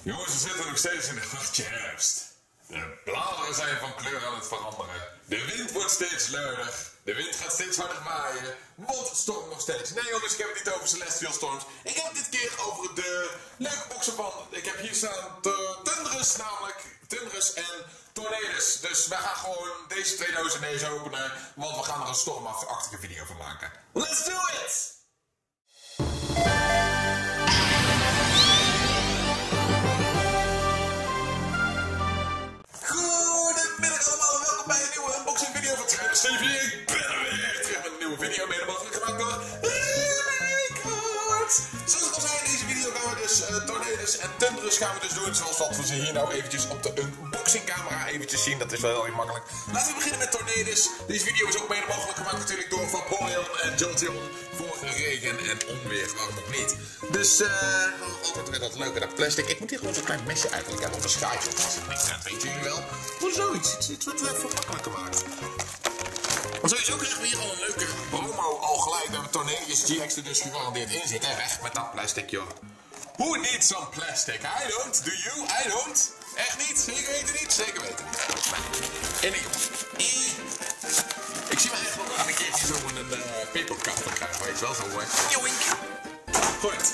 Jongens, we zitten nog steeds in een hartje herfst. De bladeren zijn van kleur aan het veranderen. De wind wordt steeds luider. De wind gaat steeds harder waaien. Want het stormt nog steeds. Nee jongens, ik heb het niet over Celestial Storms. Ik heb het dit keer over de leuke boxen van... Ik heb hier staan de Thundrus, namelijk Thundrus en Tornadus. Dus we gaan gewoon deze twee dozen deze openen. Want we gaan er een stormachtige video van maken. Let's do it! Goedemiddag allemaal en welkom bij een nieuwe unboxing video van Trainers TV. Ik ben er weer terug met een nieuwe video, mede mogelijk gemaakt door Record. Zoals ik al zei in deze video gaan we dus Tornadus en Thundrus gaan we dus doen. Zoals wat we ze hier nou eventjes op de unboxing camera eventjes zien. Dat is wel heel erg makkelijk. Laten we beginnen met Tornadus. Deze video is ook mede mogelijk gemaakt natuurlijk door Vaporeon en Jolteon. Voor regen en onweer, waarom ook niet. Dus altijd weer dat leuke, dat plastic. Ik moet hier gewoon zo'n klein mesje eigenlijk hebben op een schaartje. Als het niet gaat, weten jullie wel. Voor zoiets, iets wat even makkelijker maakt. Maar sowieso krijgen we hier al een leuke promo al gelijk. We hebben Tornadus GX er dus gegarandeerd in zitten. En weg met dat plastic, joh. Who needs some plastic? I don't. Do you? I don't. Echt niet? Zeker weten niet? Zeker weten niet. En ik zie me eigenlijk nog een keertje zo een papercup krijgen, weet je wel, zo joink. Goed.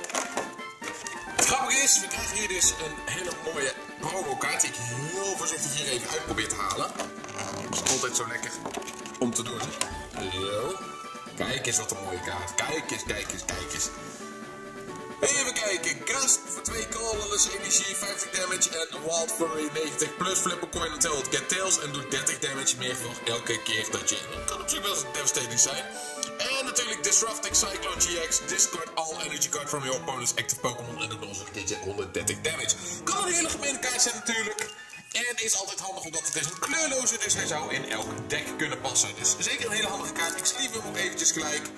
Het grappige is, we krijgen hier dus een hele mooie promokaart die ik heel voorzichtig hier even uit probeer te halen. Dat is altijd zo lekker om te doen. Zo. Kijk eens wat een mooie kaart. Kijk eens, kijk eens, kijk eens. Even kijken, Gast voor 2 colorless energie, 50 damage en Wild Fury 90 plus Flipper Coin until it get tails en doet 30 damage meer voor elke keer dat je... Dat kan natuurlijk wel eens devastating zijn. En natuurlijk Disrupting Cyclone GX, discard all energy card from your opponent's active Pokémon en doet nog eens een keertje 130 damage. Kan een hele gemene kaart zijn natuurlijk. En is altijd handig omdat het is een kleurloze, dus hij zou in elk deck kunnen passen. Dus zeker een hele handige kaart. Ik sleeve hem ook eventjes gelijk.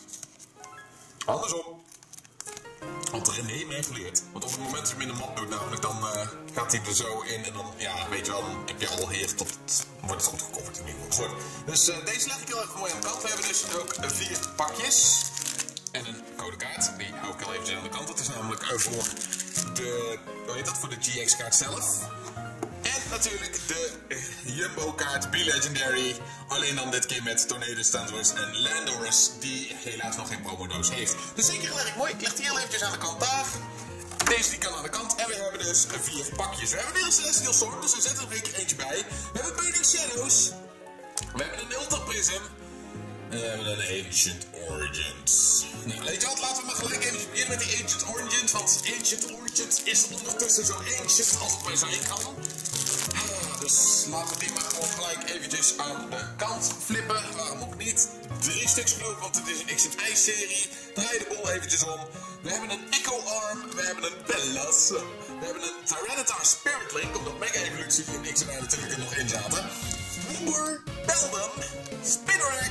Andersom. Want René me heeft geleerd. Want op het moment dat je hem in de mat doet, namelijk dan gaat hij er zo in. En dan, ja, weet je wel, dan heb je al hier tot wordt het goed gecoverd in ieder geval. Dus deze leg ik heel erg mooi aan de kant. We hebben dus ook 4 pakjes. En een codekaart. Die hou ik al eventjes aan de kant. Dat is namelijk voor de, hoe heet dat, voor de GX-kaart zelf. En natuurlijk de Jumbo-kaart B-Legendary. Alleen dan dit keer met Tornadus, Thundrus en Landorus. Die helaas nog geen promodoos heeft. Dus zeker heel erg mooi. Ik leg die heel eventjes aan de kant daar. Deze die kan aan de kant. En we hebben dus 4 pakjes. We hebben weer een Celestial Storm. Dus er zit er een keer eentje bij. We hebben Burning Shadows. We hebben een Ultra Prism. En we hebben een Ancient Origins. Nou, weet je wat? Laten we maar gelijk even beginnen met die Ancient Origins. Want Ancient Origins is ondertussen zo ancient als het maar zijn kan. Dus laten we die maar gewoon gelijk eventjes aan de kant flippen. Waarom ook niet? 3 stuks geloof, want het is een X&I-serie. Draai de bol eventjes om. We hebben een Echo Arm. We hebben een Bellas. We hebben een Tyranitar Spirit Link. Omdat Mega Evolutie in X&I natuurlijk er nog in zaten. Wooper, Beldum, Spinarak,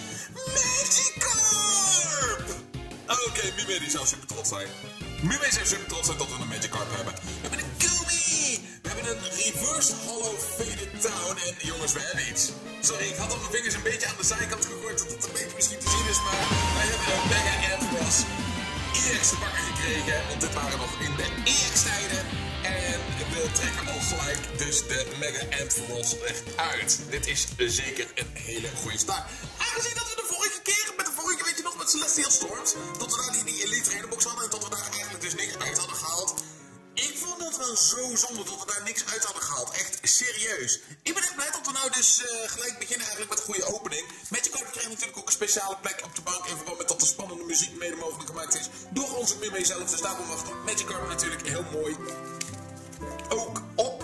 Magikarp! Oké, Mime die zou super trots zijn. Mime zou super trots zijn dat we een Magikarp hebben. We hebben een Gumi! We hebben een Reverse Hollow Faded Town. En jongens, we hebben iets. Sorry, ik had al mijn vingers een beetje aan de zijkant gegooid. Dat het een beetje misschien te zien is. Maar wij hebben een Mega Ampharos EX te pakken gekregen. Want dit waren nog in de EX-tijden. En we trekken al gelijk dus de Mega Ampharos echt uit. Dit is zeker een hele goede start. Aangezien dat we de vorige keer, met de vorige, weet je nog, met Celestial Storms, dat we daar die Elite Trainer hadden en dat we daar eigenlijk dus niks uit hadden gehaald. Ik vond dat wel zo zonde dat we daar niks uit hadden gehaald. Echt serieus. Ik ben echt blij dat we nou dus gelijk beginnen eigenlijk met een goede opening. Magikarp krijgt natuurlijk ook een speciale plek op de bank. En vooral met dat de spannende muziek mede mogelijk gemaakt is door onze Mime zelf. Dus daarom mag Magikarp natuurlijk heel mooi ook op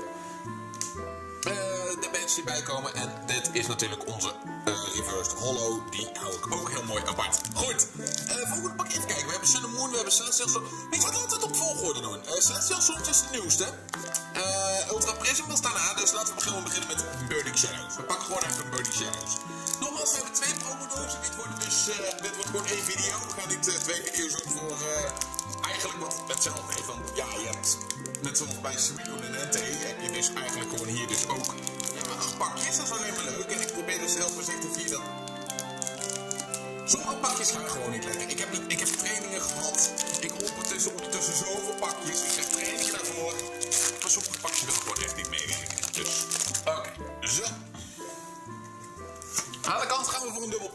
de bench hierbij komen. En dit is natuurlijk onze Reversed Hollow. Die hou ik ook heel mooi apart. Goed, volgende pakje even kijken. We hebben Sun and Moon, we hebben Celestial Storm. Weet je wat we altijd op volgorde doen? Celestial Storm is de nieuwste. Ultra Prism was daarna, dus laten we beginnen met Burning Shadows. We pakken gewoon even Burning Shadows. Nogmaals, we hebben 2 promodozen. Dit wordt gewoon 1 video. We gaan niet 2 video's doen voor eigenlijk wat hetzelfde heeft. Want ja, je hebt net zoals bij Suicune en NT heb je dus eigenlijk gewoon hier dus ook 8 pakjes. Dat is alleen maar leuk. En ik probeer dus heel voorzichtig hier dan. Sommige pakjes gaan gewoon niet lekker. Ik heb trainingen gehad. Ik ondertussen zoveel pakjes. Ik heb trainingen daarvoor.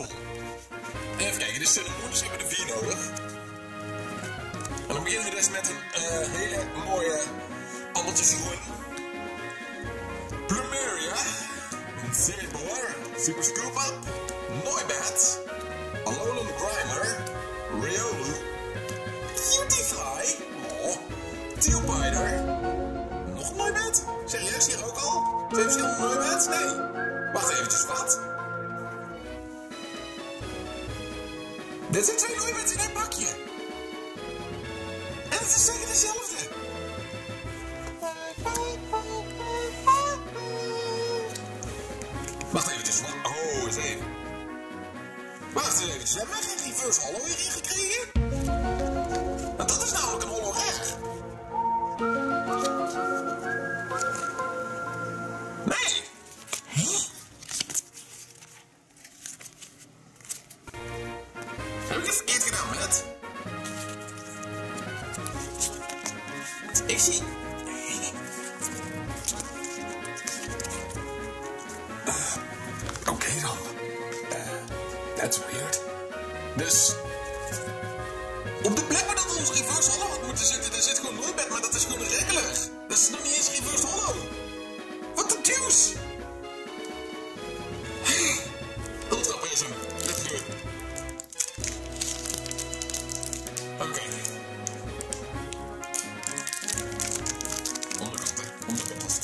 Even kijken, de Sun and Moon, dus hebben we er 4 nodig. En dan beginnen we dus met een hele mooie appeltjesgroen. Plumeria, Zebor, Super Scoop Up, Noibat, Alolan Grimer, Riolu, Cutifly, Tealbiter, nog een Noibat? Serieus, hier ook al? 2 verschillende Noibats? Nee. Wacht eventjes, wat? Dit zijn 2 Noibats in één bakje. En het is zeker dezelfde. Wacht eventjes, wat? Oh, eens even. Wacht eens eventjes, hebben wij geen reverse hollow hierin gekregen? Want dat is namelijk een hollow rare. Nee. Hé? Heb ik het verkeerd gedaan, Matt? Ik zie... Oké dan. That's weird. Dus... op de plek waar dat onze reverse hollow had moeten zitten, daar zit gewoon Noibat, maar dat is gewoon een regular. Dat is nog niet eens reverse hollow. What the deuce? Ultra Prism. Let's do it. Oké. Onderkant, hè. Onderkant.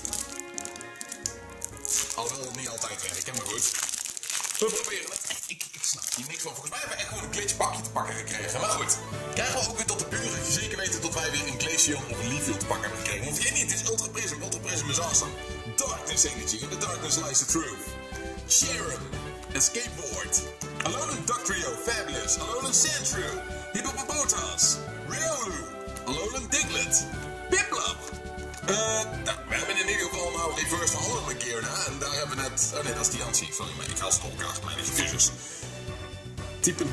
Alhoewel het niet altijd werkt, maar goed. We proberen het. Ik snap hier niks van. Volgens mij hebben we echt gewoon een glitch bakje te pakken gekregen. Maar goed. Krijgen we ook weer tot de pure. Zeker weten dat wij weer een Glaceon of een Leafeon te pakken hebben gekregen. Want vergeet niet, het is Ultra Prism. Ultra Prism is awesome. Darkness Energy. In the Darkness lies the truth. Sharon. Een skateboard. Alolan Ductrio. Fabulous. Alolan Sandshrew. Hippopotamus. Riolu. Alolan Diglett. Piplup. Nou, we hebben in ieder geval nou reverse hollow een keer na. En daar hebben we net... oh nee, dat is die Antie. Sorry, maar ik haal ze door elkaar. Mijn excuses. Type 0.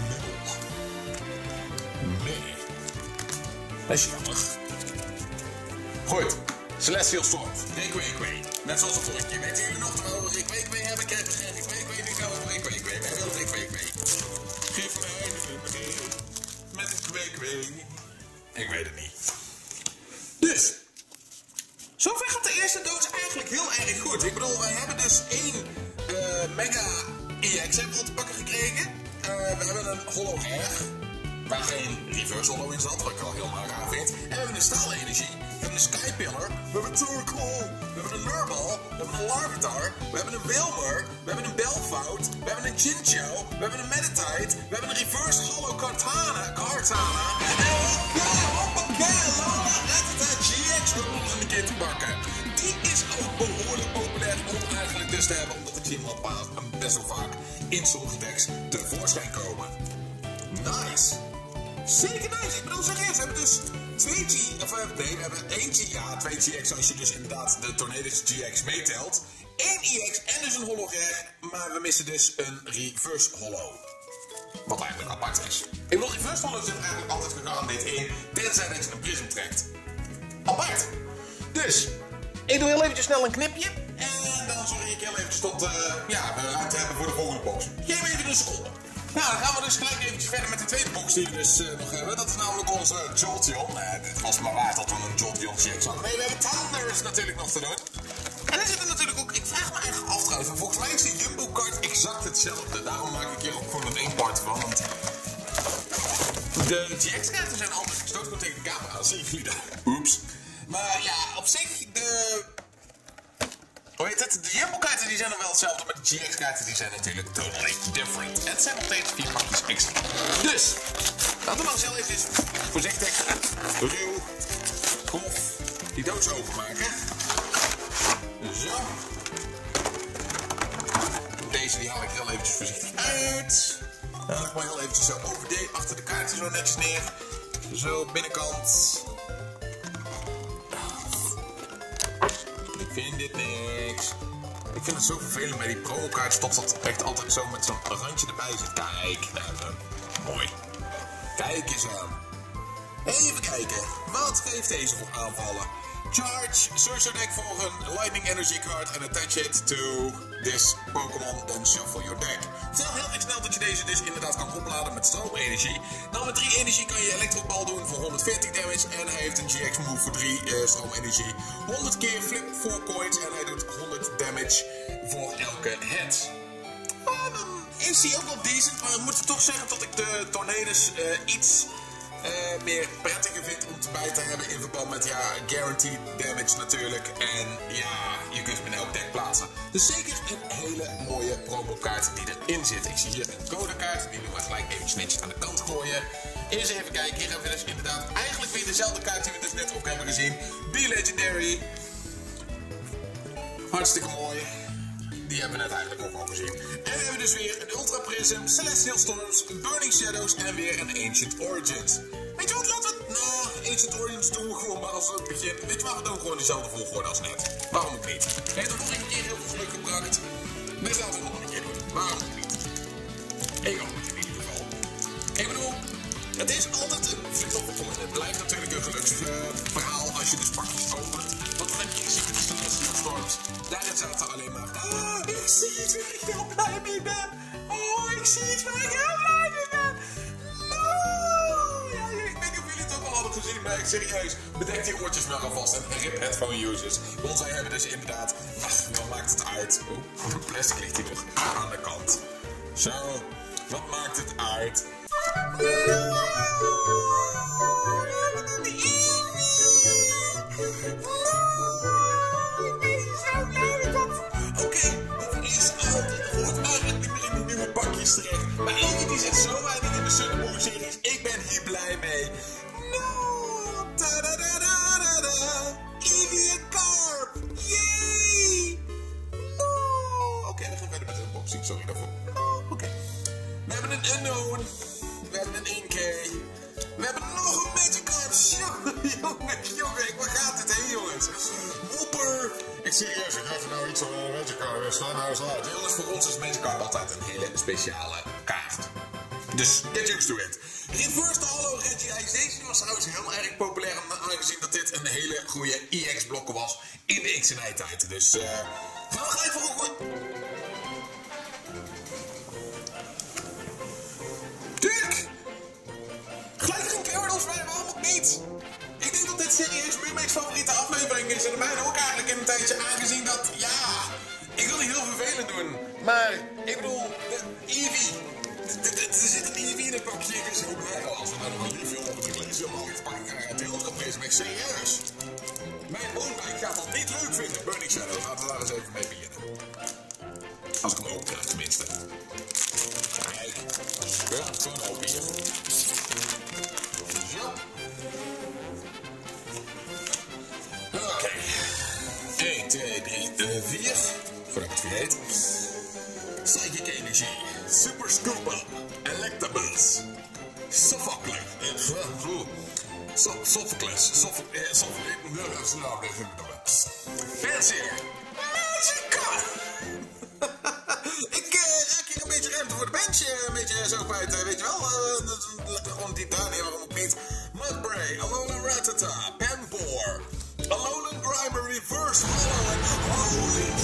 Nee. Dat is jammer. Goed. Celestial Storm. Rikwee. Net zoals de vorige keer. Weten jullie nog dat we Rikwee hebben? Krijgen we geen Rikwee. Nu gaan we Rikwee. Wij willen Rikwee. Geef mij een met een Kwee. Ik weet het niet. Dus... zover gaat de eerste doos eigenlijk heel erg goed. Ik bedoel, wij hebben dus 1 Mega EX te pakken gekregen. We hebben een Hollow Rare, waar geen Reverse Hollow in zat, wat ik wel helemaal raar vind. En we hebben een Staalenergie, we hebben een Skypillar, we hebben een Torkoal, we hebben een Nurbal, we hebben een Larvitar, we hebben een Wilmer, we hebben een Belfout, we hebben een Chinchou, we hebben een Meditite, we hebben een Reverse Hollow Kartana. En hoppakee, Lola Rattata GX om een keer te pakken. Die is ook behoorlijk populair om eigenlijk dus te hebben, omdat ik zie hem best wel vaak in sommige decks tevoorschijn komen. Nice! Zeker nice! Ik bedoel, serieus, we hebben dus 2 GX als je dus inderdaad de Tornadus GX meetelt. 1 EX en dus een Hollow Rare, maar we missen dus een Reverse Hollow. Wat eigenlijk apart is. Ik bedoel, Reverse Hollow zit eigenlijk altijd gegarandeerd in, tenzij dat je een prism trekt. Apart! Dus, ik doe heel eventjes snel een knipje. En dan zorg ik heel eventjes tot we ruimte hebben voor de volgende box. Geef me even een seconde. Nou, dan gaan we dus gelijk eventjes verder met de tweede box die we dus nog hebben. Dat is namelijk onze Jolteon. Het was maar waard dat we een Jolteon GX hadden. Nee, we hebben Thundurus natuurlijk nog te doen. En er zit er natuurlijk ook, ik vraag me eigenlijk af trouwens, volgens mij is de Jumbo-kaart exact hetzelfde. Daarom maak ik hier ook gewoon een 1 part van, want de GX-kaarten zijn anders. Ik stoot gewoon tegen de camera aan, zien jullie daar? Oeps. Maar ja, op zich, hoe heet het? De Jumbo-kaarten die zijn nog wel hetzelfde, maar de GX-kaarten die zijn natuurlijk totally different. En het zijn nog steeds 4 pakjes extra. Dus, laten we dan zelf even voorzichtig, ruw, grof, die doos openmaken. Zo. Deze die haal ik heel eventjes voorzichtig uit. Dan haal ik maar heel eventjes zo over achter de kaarten zo netjes neer. Zo, binnenkant. Ik vind dit niks. Ik vind het zo vervelend bij die promokaartjes dat dat echt altijd zo met zo'n randje erbij zit. Kijk, nou zo. Mooi. Kijk eens aan. Even kijken. Wat geeft deze voor aanvallen? Charge, search your deck for een Lightning Energy card and attach it to this Pokémon, then shuffle your deck. Vertel heel erg snel dat je deze dus inderdaad kan opladen met stroomenergie. Nou, met 3 energie kan je Elektrobal doen voor 140 damage en hij heeft een GX move voor 3 stroomenergie. 100 keer flip 4 coins en hij doet 100 damage voor elke hit. Dan is hij ook wel decent, maar ik moet toch zeggen dat ik de Tornadus iets meer prettiger vind om erbij te hebben in verband met guaranteed damage natuurlijk. En ja, je kunt hem in elk deck plaatsen. Dus zeker een hele mooie promokaart die erin zit. Ik zie hier een codekaart, die doen we gelijk even netjes aan de kant gooien. Eerst even kijken, hier hebben we dus inderdaad eigenlijk weer dezelfde kaart die we dus net ook hebben gezien. B-Legendary. Hartstikke mooi. Die hebben we net eigenlijk ook al gezien. En we hebben dus weer een Ultra Prism, Celestial Storms, Burning Shadows en weer een Ancient Origins. Weet je wat, laten we... Nou, Ancient Origins doen we gewoon maar als het begin. Weet je wat, we doen gewoon dezelfde volgorde als net. Waarom ook niet? Heeft er nog een keer heel veel geluk gebracht. Wij zouden het nog een keer doen. Waarom ook niet? Ik hoop het in ieder geval. Ik bedoel, het is altijd een flip-flop. Het blijft natuurlijk een geluksverhaal als je dus pakjes opent. Want dan heb je gezien met de Celestial Storms. Daarin zaten alleen maar... ik zie iets waar ik heel blij mee ben. Ik zie iets waar ik heel blij mee ben. Ja, ik weet niet of jullie het ook al hadden gezien, maar serieus, bedenk die oortjes maar alvast en rip headphone users. Want wij hebben dus inderdaad... wat maakt het uit? Plastic ligt hier nog aan de kant. Zo, wat maakt het uit? Terecht. Maar Eevee die zit zo weinig in de Sun series. Ik ben hier blij mee. No! Ta-da-da-da-da-da! Eevee en Carp! Yay! No! Oké, dan gaan we verder met de unboxing. Sorry daarvoor. No, oké. We hebben een Unknown. We hebben een 1K. We hebben nog een Magikarp. Jongen, waar gaat dit heen, jongens? Whopper! Ik serieus, ik heb nou iets van een Magikarp. Sla nou eens uit. Jongens, voor ons is Magikarp altijd een hele speciale kaart. Dus, get used to it. Reverse Hollow Regiization was trouwens heel erg populair, aangezien dat dit een hele goede EX-blokken was in de X&Y-tijd. Dus, gaan we gelijk voor een... Tuurlijk! Gelijk een Gyarados bij, waarom ook niet? Ik denk dat dit serieus Meermeeks favoriete aflevering is. En mij ook eigenlijk in een tijdje, aangezien dat, ik wil niet heel vervelend doen. Maar, ik bedoel, Eevee. Er zit een Eevee in het pakje. Ik ben zo blij. Als we nou nog een review op het lezen, dan pak ik uit de Ultra Prism. Serieus. Mijn woonwijk gaat dat niet leuk vinden. Burning Shadow, laten we daar eens even mee beginnen. Als ik hem open krijg, tenminste. Kijk, we gaan het gewoon open hier. Zo. Oké. 1, 2, 3, 4. Voordat ik het vergeet. Psychic Energy. Super Scoop Up. Electabuzz. Sophocles. Fancier. Magikarp. Ik raak hier een beetje ruimte voor de bench. Een beetje zo kwijt, weet je wel. Lekker gewoon diep daar neer, waarom ook niet. Mudbray. Alolan Rattata. Panpour. Alolan Grimer Reverse Hollow en holy...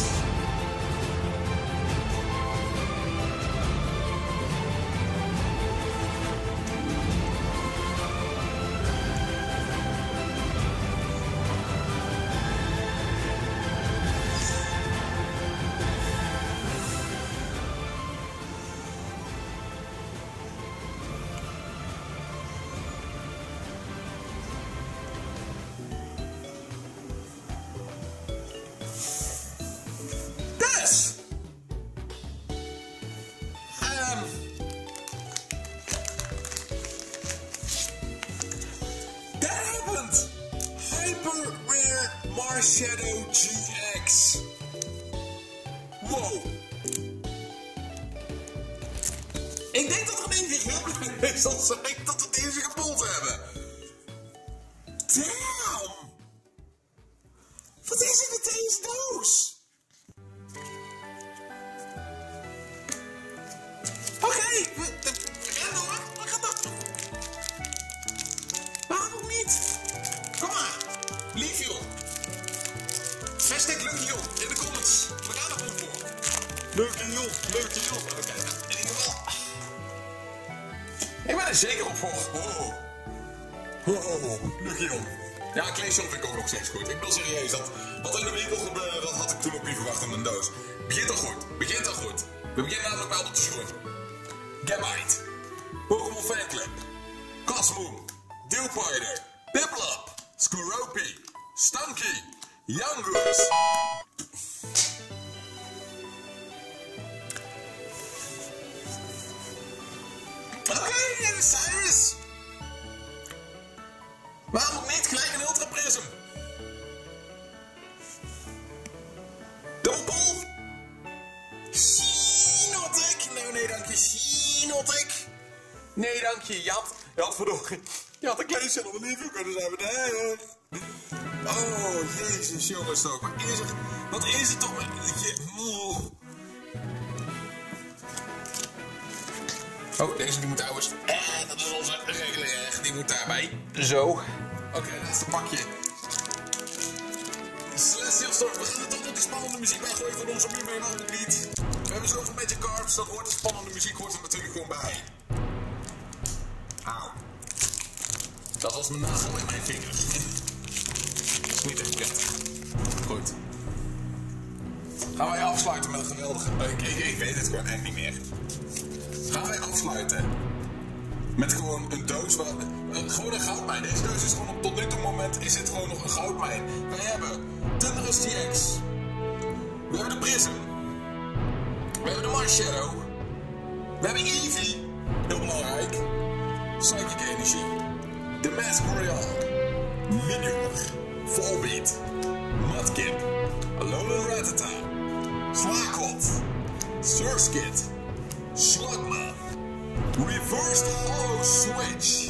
Shadow GX. Wow. Ik denk dat er een één heel blij zal zijn dat we deze gepold hebben. Damn. Wat is er met deze doos? Oké, we gaan door. Wat gaat dat? Waarom niet? Kom maar. Lief joh. Hashtag Luckyjon in de comments. We gaan er goed voor. Luckyjon, Luckyjon. Oké, in ieder geval. Ik ben er zeker op voor. Luckyjon. Ja, Clayshop vind ik ook nog steeds goed. Ik ben serieus. Wat er in de winkel gebeurde, dat had ik toen ook niet verwacht in een doos. Begint al goed. Begint al goed. We beginnen namelijk wel op te schoen. Gabite. Pokémon Fanclub. Cosmoon. Dewpider. Piplup. Skorupi. Stunky. Youngers. Oké, en Cyrus. Waarom ook niet gelijk een Ultra Prism? Doppel. Sinotic. Nou, nee, dank je. Sinotic. Nee, dank je. Je had verdorie. Je had een kleedje op een review kunnen zijn. Nee. Oh, jezus, jongens toch. Wat is het toch? Oh, deze die moet trouwens. Dat is onze regulair. Die moet daarbij. Zo. Oké, laatste pakje. Celestial Storm. We gaan toch met die spannende muziek weggooien van onze muur, waarom ook niet? We hebben zoveel Magikarps, dan hoort de spannende muziek hoort er natuurlijk gewoon bij. Auw. Dat was mijn nagel in mijn vinger. Dat is niet echt prettig. Goed. Gaan wij afsluiten met een geweldige... Ik weet het gewoon echt niet meer. Gaan wij afsluiten met gewoon een doos waar... gewoon een goudmijn. Deze doos is gewoon tot nu toe moment is het gewoon nog een goudmijn. Wij hebben Thundurus GX. We hebben de Prism. We hebben de Marshadow. We hebben Eevee. Heel belangrijk. Psychic Energy. De Masquerail. Minior. Volbeat. Mudkip. Alolan Rattata. Slakot. Surskit. Slugma. Reversed Hollow Switch.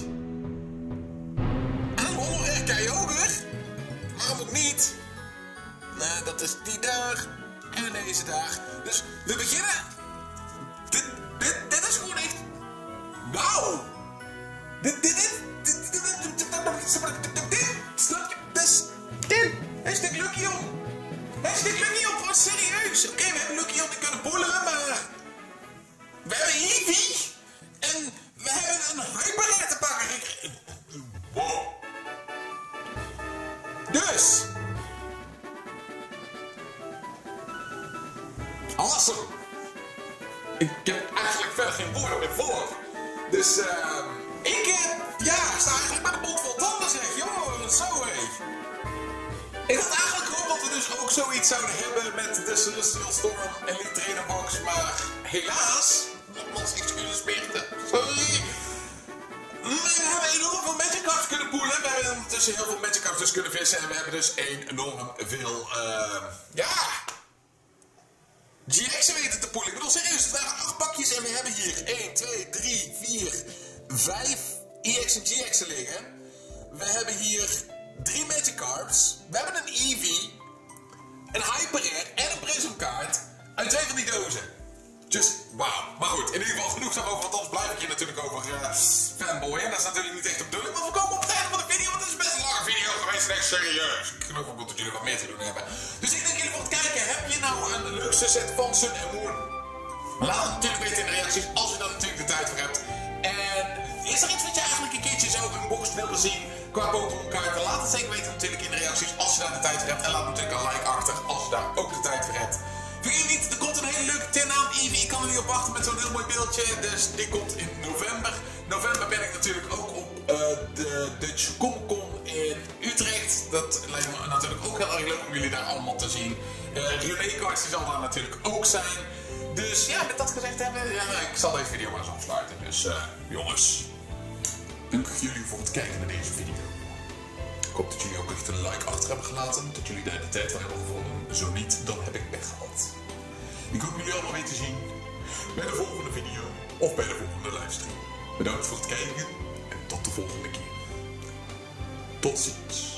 En Holo Kyogre. Waarom ook niet? Nou, dat is die dag. En deze dag. Dus we beginnen. Dit is gewoon echt... Wauw. Snap je? Dus dit. Hashtag Luckyjon. Hashtag Luckyjon. Gewoon serieus. Oké, we hebben Luckyjon die kunnen poelen, maar... We hebben Eevee. En we hebben een Hyperrare te pakken. Wow. Dus. Awesome. Ik heb eigenlijk verder geen woorden meer voor. Dus ik sta eigenlijk met de mond vol tanden zeg. Joh, zo hé. Ik had eigenlijk gehoopt dat we dus ook zoiets zouden hebben met de Celestial Storm Elite Trainer Box. Maar helaas, nogmaals excuses berichten. Sorry. Maar we hebben enorm veel Magikarps kunnen poelen. We hebben ondertussen heel veel Magikarps dus kunnen vissen. En we hebben dus enorm veel, GX'en weten te poelen. Ik bedoel serieus, het waren 8 pakjes en we hebben hier 1, 2, 3, 4, 5 EX en GX'en liggen. We hebben hier 3 Magikarps. We hebben een Eevee, een Hyperrare en een Prismkaart uit 2 van die dozen. Dus, wauw. Maar goed, in ieder geval genoeg daarover, want anders blijf ik je natuurlijk over fanboy. En dat is natuurlijk niet echt de bedoeling, maar we komen op het einde van de video, want het is best een lange video geweest. Echt serieus. Ik geloof ook dat jullie wat meer te doen hebben. Dus ik denk jullie voor het kijken, heb je nou een leukste set van Sun en Moon? Laat het natuurlijk weten in de reacties, als je daar natuurlijk de tijd voor hebt. En is er iets wat je eigenlijk een keertje zo unboxed wilde zien qua Pokémon kaarten? Laat het zeker weten natuurlijk in de reacties als je daar de tijd voor hebt. En laat natuurlijk een like achter als je daar ook de tijd voor hebt. Vergeet niet, er komt een hele leuke tin aan Eevee. Ik kan er niet op wachten met zo'n heel mooi beeldje. Dus die komt in november. November ben ik natuurlijk ook op de Dutch Comic Con in Utrecht. Dat lijkt me natuurlijk ook heel erg leuk om jullie daar allemaal te zien. René Cards zal daar natuurlijk ook zijn. Dus ja, met dat gezegd hebben, ik zal deze video maar eens afsluiten. Dus jongens, dank jullie voor het kijken naar deze video. Ik hoop dat jullie ook echt een like achter hebben gelaten. Dat jullie daar de tijd voor hebben gevonden. Zo niet, dan heb ik pech gehad. Ik hoop jullie allemaal weer te zien bij de volgende video of bij de volgende livestream. Bedankt voor het kijken en tot de volgende keer. Tot ziens.